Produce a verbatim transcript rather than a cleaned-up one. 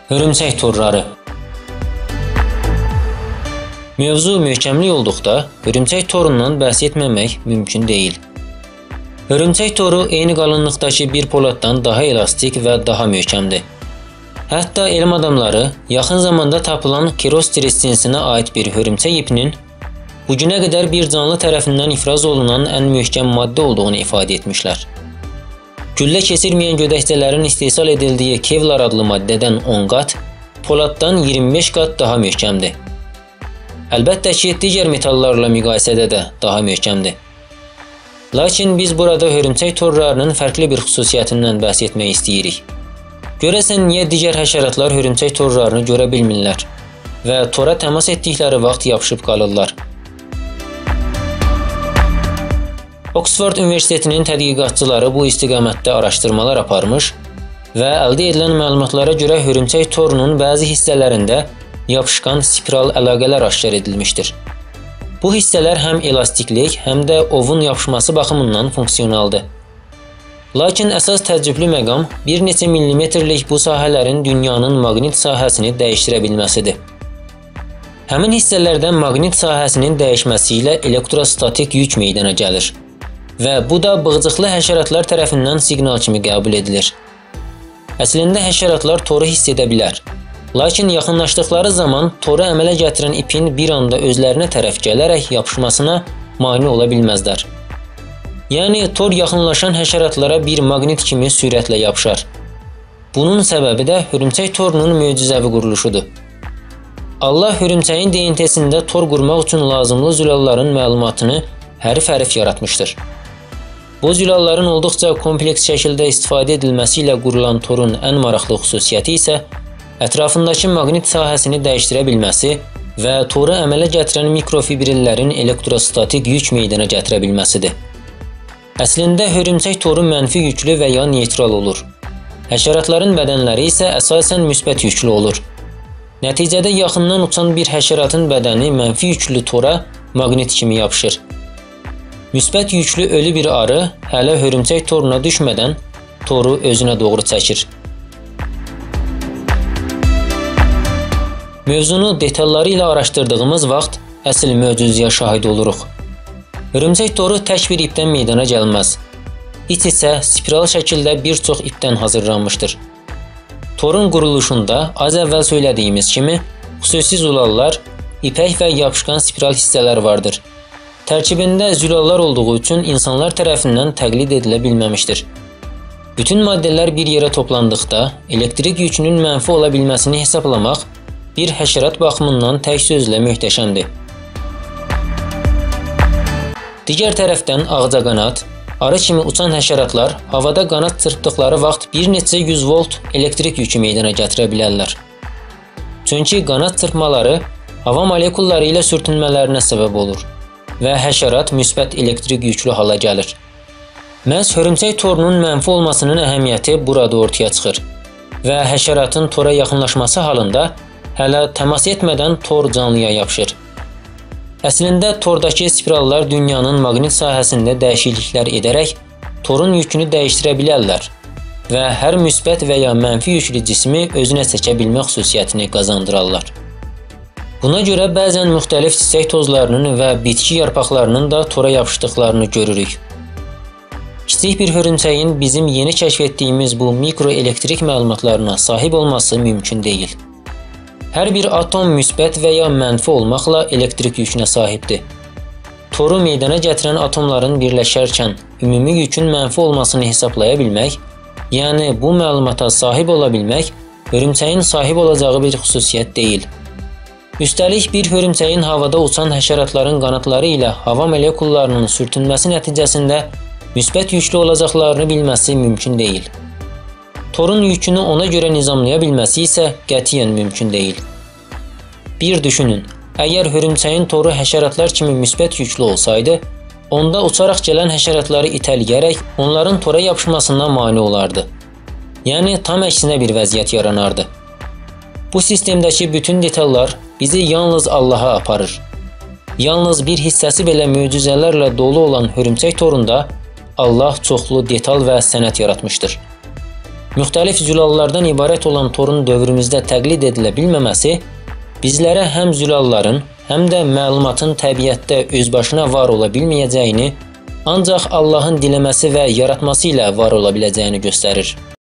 Hörümçək torları. Mövzu möhkəmlik olduqda, hörümçək torundan bəhs etməmək mümkün deyil. Hörümçək toru eyni qalınlıqdakı bir poladdan daha elastik və daha möhkəmdir. Hətta elm adamları yaxın zamanda tapılan Chirosteris cinsinə aid bir hörümçək ipinin bugünə qədər bir canlı tərəfindən ifraz olunan ən möhkəm maddə olduğunu ifadə etmişlər. Güllə keçirməyən gödəkçələrin istehsal edildiyi kevlar adlı maddədən on qat, poladdan iyirmi beş qat daha möhkəmdir. Əlbəttə ki, digər metallarla müqayisədə də daha möhkəmdir. Lakin biz burada hörümçək torlarının fərqli bir xüsusiyyətindən bəhs etmək istəyirik. Görəsən niyə digər həşəratlar hörümçək torlarını görə bilmirlər və tora təmas etdikləri vaxt yapışıb qalırlar? Oksford Universitetinin tədqiqatçıları bu istiqamətdə araşdırmalar aparmış və əldə edilən məlumatlara görə hörümçək torunun bəzi hissələrində yapışqan spiral əlaqələr aşkar edilmişdir. Bu hissələr həm elastiklik, həm də ovun yapışması baxımından funksionaldır. Lakin əsas təəccüblü məqam bir neçə millimetrlik bu sahələrin dünyanın maqnit sahəsini dəyişdirə bilməsidir. Həmin hissələrdən maqnit sahəsinin dəyişməsi ilə elektrostatik yük meydana gəlir və bu da bığcıqlı həşəratlar tərəfindən siqnal kimi qəbul edilir. Əslində həşəratlar toru hiss edə bilər. Lakin yaxınlaşdıqları zaman toru əmələ gətirən ipin bir anda özlərinə tərəf gələrək yapışmasına mane ola bilməzlər. Yəni, tor yaxınlaşan həşəratlara bir maqnit kimi sürətlə yapışar. Bunun səbəbi də hörümçək torunun möcüzəvi quruluşudur. Allah hörümçəyin D N T-sində tor qurmaq üçün lazımlı zülalların məlumatını hərf-hərf yaratmışdır. Bu zülalların olduqca kompleks şəkildə istifadə edilməsi ilə qurulan torun ən maraqlı xüsusiyyəti isə ətrafındakı maqnit sahəsini dəyişdirə bilməsi və toru əmələ gətirən mikrofibrillərin elektrostatik yük meydana gətirə bilməsidir. Əslində, hörümçək toru mənfi yüklü və ya neytral olur. Həşəratların bədənləri isə əsasən müsbət yüklü olur. Nəticədə yaxından uçan bir həşəratın bədəni mənfi yüklü tora maqnit kimi yapışır. Müsbət yüklü ölü bir arı hələ hörümçək toruna düşmədən toru özünə doğru çəkir. Mövzunu detalları ilə araşdırdığımız vaxt əsl möcüzəyə şahid oluruq. Hörümçək toru tək bir ipdən meydana gəlməz. İç isə spiral şəkildə bir çox ipdən hazırlanmışdır. Torun quruluşunda az əvvəl söylədiyimiz kimi xüsusi zülallar, ipək və yapışqan spiral hissələr vardır. Tərkibində zülallar olduğu üçün insanlar tərəfindən təqlid edilə bilməmişdir. Bütün maddələr bir yerə toplandıqda elektrik yükünün mənfi ola bilməsini hesablamaq bir həşərat baxımından tək sözlə möhtəşəmdir. Digər tərəfdən ağcaqanad, arı kimi uçan həşəratlar havada qanad çırpdıqları vaxt bir neçə yüz volt elektrik yükü meydana gətirə bilərlər. Çünki qanad çırpmaları hava molekulları ilə sürtünmələrinə səbəb olur və həşərat müsbət elektrik yüklü hala gəlir. Məhz hörümçək torunun mənfi olmasının əhəmiyyəti burada ortaya çıxır və həşəratın tora yaxınlaşması halında hələ təmas etmədən tor canlıya yapışır. Əslində, tordakı spirallar dünyanın maqnit sahəsində dəyişikliklər edərək torun yükünü dəyişdirə bilərlər və hər müsbət və ya mənfi yüklü cismi özünə çəkə bilmə xüsusiyyətini qazandırarlar. Buna görə bəzən müxtəlif çiçək tozlarının və bitki yarpaqlarının da tora yapışdıqlarını görürük. Kiçik bir hörümçəyin bizim yeni kəşf etdiyimiz bu mikroelektrik məlumatlarına sahib olması mümkün deyil. Hər bir atom müsbət və ya mənfi olmaqla elektrik yükünə sahibdir. Toru meydana gətirən atomların birləşərkən ümumi yükün mənfi olmasını hesablaya bilmək, yəni bu məlumata sahib ola bilmək, hörümçəyin sahib olacağı bir xüsusiyyət deyil. Üstəlik, bir hörümçəyin havada uçan həşəratların qanadları ilə hava molekullarının sürtünməsi nəticəsində müsbət yüklü olacaqlarını bilməsi mümkün deyil. Torun yükünü ona görə nizamlaya bilməsi isə qətiyyən mümkün deyil. Bir düşünün, əgər hörümçəyin toru həşəratlar kimi müsbət yüklü olsaydı, onda uçaraq gələn həşəratları itələyərək onların tora yapışmasına mane olardı. Yəni, tam əksinə bir vəziyyət yaranardı. Bu sistemdəki bütün detallar bizi yalnız Allaha aparır. Yalnız bir hissəsi belə möcüzələrlə dolu olan hörümçək torunda Allah çoxlu detal və sənət yaratmışdır. Müxtəlif zülallardan ibarət olan torun dövrümüzdə təqlid edilə bilməməsi bizlərə həm zülalların, həm də məlumatın təbiətdə özbaşına var ola bilməyəcəyini, ancaq Allahın diləməsi və yaratması ilə var ola biləcəyini göstərir.